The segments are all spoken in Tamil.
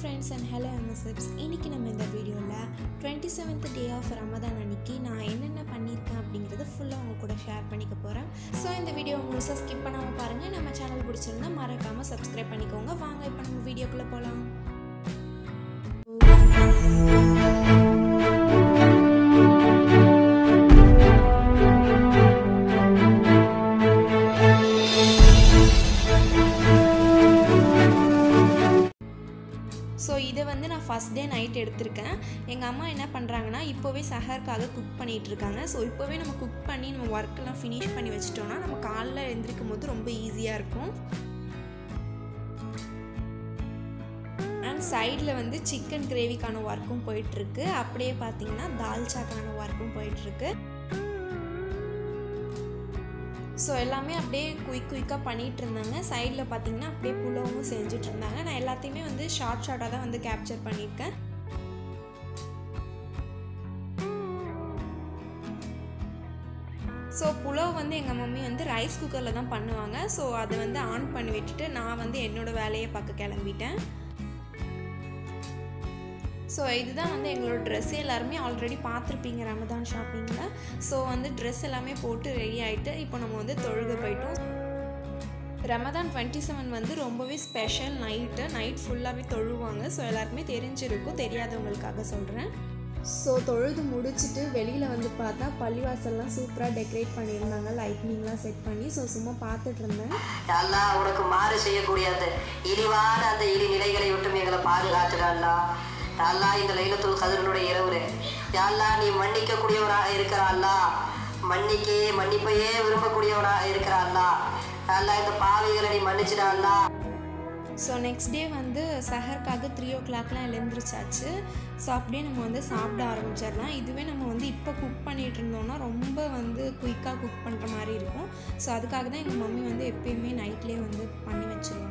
friends and hello MSFs. இன்னைக்கு நம்ம இந்த வீடியோல 27th day of Ramadan அன்னைக்கு நான் என்னென்ன பண்ணிருக்கேன் அப்படிங்கறத ஃபுல்லா உங்க கூட ஷேர் பண்ணிக்க போறேன். சோ இந்த வீடியோ முழுசா ஸ்கிப் பண்ணாம பாருங்க. நம்ம சேனல் பிடிச்சிருந்தா மறக்காம Subscribe பண்ணிக்கோங்க. வாங்க இப்போ நம்ம வீடியோக்குள்ள போலாம். ஸோ இதை வந்து நான் ஃபஸ்ட் டே நைட் எடுத்திருக்கேன். எங்கள் அம்மா என்ன பண்ணுறாங்கன்னா இப்போவே சஹருக்காக குக் பண்ணிகிட்ருக்காங்க. ஸோ இப்போவே நம்ம குக் பண்ணி நம்ம ஒர்க்கெல்லாம் ஃபினிஷ் பண்ணி வச்சிட்டோம்னா நம்ம காலைல எழுந்திரிக்கும் போது ரொம்ப ஈஸியாக இருக்கும். அண்ட் சைடில் வந்து சிக்கன் கிரேவிக்கான ஒர்க்கும் போயிட்டுருக்கு. அப்படியே பார்த்தீங்கன்னா தால்ச்சாக்கான ஒர்க்கும் போயிட்டுருக்கு. ஸோ எல்லாமே அப்படியே குயிக்காக பண்ணிகிட்டு இருந்தாங்க. சைடில் பார்த்தீங்கன்னா அப்படியே புலாவும் செஞ்சுட்டு இருந்தாங்க. நான் எல்லாத்தையுமே வந்து ஷார்ட்டாக தான் வந்து கேப்சர் பண்ணியிருக்கேன். ஸோ புலாவ் வந்து எங்கள் மம்மி வந்து ரைஸ் குக்கரில் தான் பண்ணுவாங்க. ஸோ அதை வந்து ஆன் பண்ணி விட்டுட்டு நான் வந்து என்னோடய வேலையை பார்க்க கிளம்பிட்டேன். ஸோ இதுதான் வந்து எங்களோட ட்ரெஸ்ஸு. எல்லாருமே ஆல்ரெடி பார்த்துருப்பீங்க ரமதான் ஷாப்பிங்கில். ஸோ வந்து ட்ரெஸ் எல்லாமே போட்டு ரெடி ஆகிட்டு இப்போ நம்ம வந்து தொழுக போயிட்டோம். ரமதான் 27 வந்து ரொம்பவே ஸ்பெஷல் நைட் ஃபுல்லாகவே தொழுவாங்க. ஸோ எல்லாருக்குமே தெரிஞ்சிருக்கும், தெரியாதவங்களுக்காக சொல்கிறேன். ஸோ தொழுது முடிச்சுட்டு வெளியில் வந்து பார்த்தா பள்ளிவாசல்லாம் சூப்பராக டெக்கரேட் பண்ணியிருந்தாங்க, லைட்னிங்லாம் செட் பண்ணி. ஸோ சும்மா பார்த்துட்டு இருந்தேன். எல்லாம் உனக்கு மாறு செய்யக்கூடிய அந்த இழிவான அந்த இழி நிலைகளை விட்டும் எங்களை பாதுகாத்துடா. அல்லா இந்த லைலத்துல் கத்ருடைய இரவு அல்லா நீ மன்னிக்கக்கூடியவராக இருக்கிறாள்லா, மன்னிப்பையே விரும்பக்கூடியவராக இருக்கிறாள்லா. அல்லா இந்த பாவிகளை நீ மன்னிச்சிடாள்லா. ஸோ நெக்ஸ்ட் டே வந்து சஹருக்காக 3 o'clock எழுந்திரிச்சாச்சு. ஸோ அப்படியே நம்ம வந்து சாப்பிட ஆரம்பிச்சிடலாம். இதுவே நம்ம வந்து இப்போ குக் பண்ணிகிட்டு இருந்தோம்னா ரொம்ப வந்து குயிக்காக குக் பண்ணுற மாதிரி இருக்கும். ஸோ அதுக்காக தான் எங்கள் மம்மி வந்து எப்பயுமே நைட்லேயே வந்து பண்ணி வச்சுருவாங்க.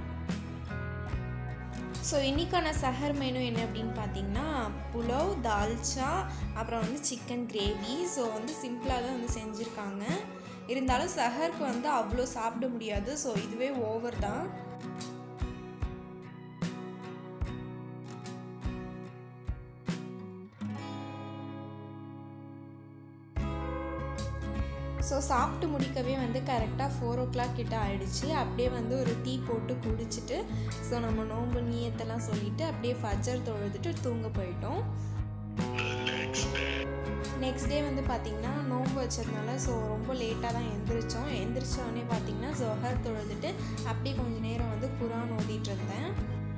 ஸோ இன்றைக்கான சஹர் மெனு என்ன அப்படின்னு பார்த்தீங்கன்னா புலாவ், தால்ச்சா, அப்புறம் வந்து சிக்கன் கிரேவி. ஸோ வந்து சிம்பிளாக தான் வந்து செஞ்சுருக்காங்க. இருந்தாலும் சஹருக்கு வந்து அவ்வளோ சாப்பிட முடியாது. ஸோ இதுவே ஓவர் தான். ஸோ சாப்பிட்டு முடிக்கவே வந்து கரெக்டாக 4 o'clock கிட்ட ஆகிடுச்சு. அப்படியே வந்து ஒரு டீ போட்டு குடிச்சிட்டு ஸோ நம்ம நோன்பு நியத்தெல்லாம் சொல்லிவிட்டு அப்படியே ஃபஜர் தொழுதுட்டு தூங்க போயிட்டோம். நெக்ஸ்ட் டே வந்து பார்த்திங்கன்னா நோன்பு வச்சதுனால ஸோ ரொம்ப லேட்டாக தான் எந்திரிச்சோடனே பார்த்திங்கன்னா சஹர் தொழுதுட்டு அப்படியே கொஞ்சம் நேரம் வந்து குரான் ஓதிட்டு இருந்தேன்.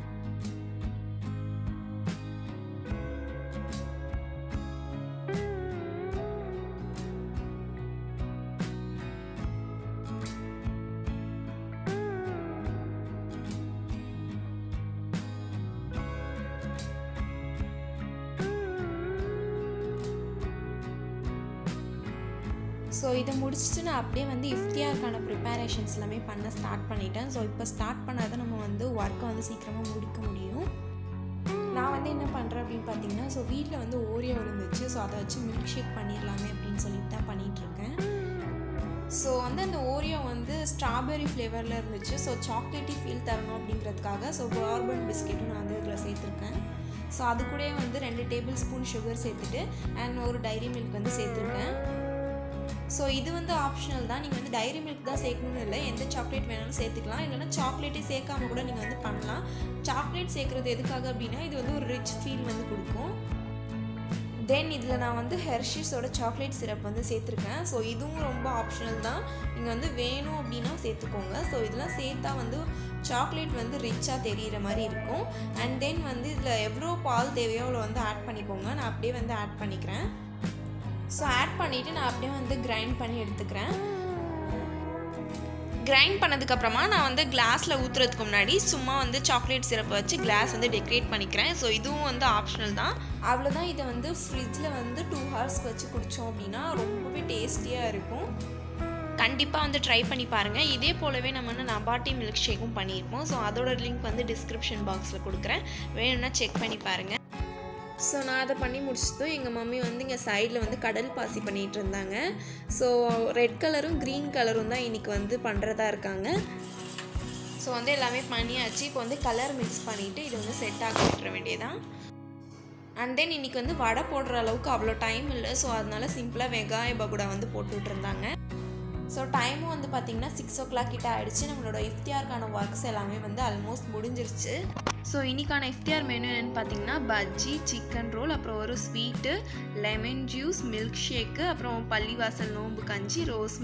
ஸோ இதை முடிச்சுட்டு நான் அப்படியே வந்து இஃப்தியாருக்கான ப்ரிப்பரேஷன்ஸ் எல்லாமே பண்ண ஸ்டார்ட் பண்ணிட்டேன். ஸோ இப்போ ஸ்டார்ட் பண்ணால் தான் நம்ம வந்து ஒர்க்கை வந்து சீக்கிரமாக முடிக்க முடியும். நான் வந்து என்ன பண்ணுறேன் அப்படின்னு பார்த்தீங்கன்னா ஸோ வீட்டில் வந்து ஓரியோ இருந்துச்சு. ஸோ அதை வச்சு மில்க்ஷேக் பண்ணிடலாமே அப்படின்னு சொல்லிட்டு தான் பண்ணிகிட்ருக்கேன். ஸோ வந்து அந்த ஓரியோ வந்து ஸ்ட்ராபெரி ஃப்ளேவரில் இருந்துச்சு. ஸோ சாக்லேட்டி ஃபீல் தரணும் அப்படிங்கிறதுக்காக ஸோ பார்பன் பிஸ்கெட்டும் நான் வந்து இதில் சேர்த்துருக்கேன். ஸோ அது கூட வந்து 2 tablespoon சுகர் சேர்த்துட்டு அண்ட் ஒரு டைரி மில்க் வந்து சேர்த்துருக்கேன். ஸோ இது வந்து ஆப்ஷனல் தான். நீங்கள் வந்து டைரி மில்க் தான் சேர்க்கணும்னு இல்லை, எந்த சாக்லேட் வேணாலும் சேர்த்துக்கலாம். இல்லைனா சாக்லேட்டே சேர்க்காம கூட நீங்கள் வந்து பண்ணலாம். சாக்லேட் சேர்க்குறது எதுக்காக அப்படின்னா இது வந்து ஒரு ரிச் ஃபீல் வந்து கொடுக்கும். தென் இதில் நான் வந்து ஹெர்ஷீஸோட சாக்லேட் சிரப் வந்து சேர்த்துருக்கேன். ஸோ இதுவும் ரொம்ப ஆப்ஷனல் தான், நீங்கள் வந்து வேணும் அப்படின்னா சேர்த்துக்கோங்க. ஸோ இதெல்லாம் சேர்த்தா வந்து சாக்லேட் வந்து ரிச்சாக தெரிகிற மாதிரி இருக்கும். அண்ட் தென் வந்து இதில் எவ்வளோ பால் தேவையோ அவ்வளோ வந்து ஆட் பண்ணிக்கோங்க. நான் அப்படியே வந்து ஆட் பண்ணிக்கிறேன். ஸோ ஆட் பண்ணிவிட்டு நான் அப்படியே வந்து கிரைண்ட் பண்ணி எடுத்துக்கிறேன். கிரைண்ட் பண்ணதுக்கப்புறமா நான் வந்து கிளாஸில் ஊற்றுறதுக்கு முன்னாடி சும்மா வந்து சாக்லேட் சிரப்பை வச்சு கிளாஸ் வந்து டெக்கரேட் பண்ணிக்கிறேன். ஸோ இதுவும் வந்து ஆப்ஷனல் தான். அவ்வளோதான். இதை வந்து ஃப்ரிட்ஜில் வந்து 2 hours வச்சு குடித்தோம் அப்படின்னா ரொம்பவே டேஸ்டியாக இருக்கும். கண்டிப்பாக வந்து ட்ரை பண்ணி பாருங்கள். இதே போலவே நம்ம வந்து நபாட்டி மில்க் ஷேக்கும் பண்ணியிருப்போம். ஸோ அதோட லிங்க் வந்து டிஸ்கிரிப்ஷன் பாக்ஸில் கொடுக்குறேன், வேணும்னா செக் பண்ணி பாருங்கள். ஸோ நான் அதை பண்ணி முடிச்சதும் எங்கள் மம்மி வந்து இங்கே சைடில் வந்து கடல் பாசி பண்ணிகிட்டு இருந்தாங்க. ஸோ ரெட் கலரும் க்ரீன் கலரும் தான் இன்றைக்கி வந்து பண்ணுறதா இருக்காங்க. ஸோ ஸோ வந்து எல்லாமே பண்ணியாச்சு. இப்போ வந்து கலர் மிக்ஸ் பண்ணிவிட்டு இது வந்து செட் ஆக விட்டுற வேண்டியதான். அண்ட் தென் இன்றைக்கி வந்து வடை போடுற அளவுக்கு அவ்வளோ டைம் இல்லை. ஸோ அதனால சிம்பிளாக வெங்காய பகோடா வந்து போட்டுட்ருந்தாங்க. ஸோ டைமும் வந்து பார்த்திங்கன்னா 6 o'clock கிட்ட ஆகிடுச்சு. நம்மளோட இஃப்தியாருக்கான ஒர்க்ஸ் எல்லாமே வந்து ஆல்மோஸ்ட் முடிஞ்சிருச்சு. ஸோ இன்றைக்கான இஃப்தியார் மெனு என்னென்னு பார்த்தீங்கன்னா பஜ்ஜி, சிக்கன் ரோல், அப்புறம் ஒரு sweet, lemon juice, milkshake, அப்புறம் பள்ளிவாசல் நோம்பு கஞ்சி,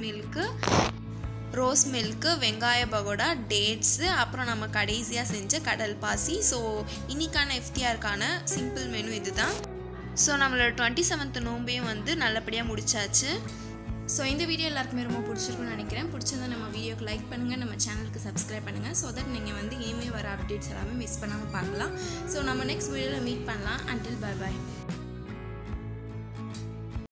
ரோஸ் மில்க்கு, வெங்காய பகோடா, டேட்ஸு, அப்புறம் நம்ம கடைசியாக செஞ்ச கடல் பாசி. ஸோ இன்றைக்கான இஃப்தியாருக்கான சிம்பிள் மெனு இது தான். ஸோ நம்மளோட 27th நோம்பையும் வந்து நல்லபடியாக முடிச்சாச்சு. ஸோ இந்த வீடியோ எல்லாருக்குமே ரொம்ப பிடிச்சிருக்குன்னு நினைக்கிறேன். பிடிச்சிருந்தா நம்ம வீடியோக்கு லைக் பண்ணுங்கள், நம்ம சேனலுக்கு சப்ஸ்கிரைப் பண்ணுங்கள். ஸோ தட் நீங்கள் வந்து இனிமேல் வர அப்டேட்ஸ் எல்லாமே மிஸ் பண்ணாமல் பார்க்கலாம். ஸோ நம்ம நெக்ஸ்ட் வீடியோவில் மீட் பண்ணலாம். அன்டில் பை பாய்.